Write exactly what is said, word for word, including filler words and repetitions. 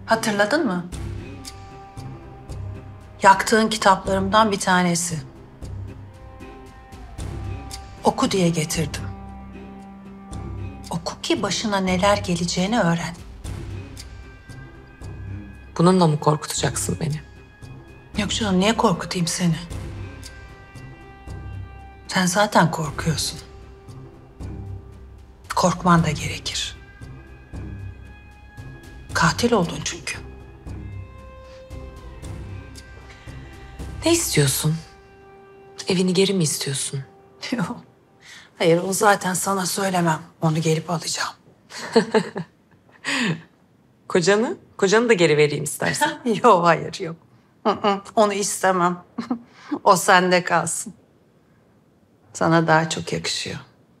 Hatırladın mı? Yaktığın kitaplarımdan bir tanesi. Oku diye getirdim. Oku ki başına neler geleceğini öğren. Bununla mı korkutacaksın beni? Yok canım, niye korkutayım seni? Sen zaten korkuyorsun. Korkman da gerekir. Katil oldun çünkü. Ne istiyorsun? Evini geri mi istiyorsun? Yok. Hayır, o zaten sana söylemem. Onu gelip alacağım. Kocanı? Kocanı da geri vereyim istersen. Yok, hayır, yok. Hı hı, onu istemem. O sende kalsın. Sana daha çok yakışıyor.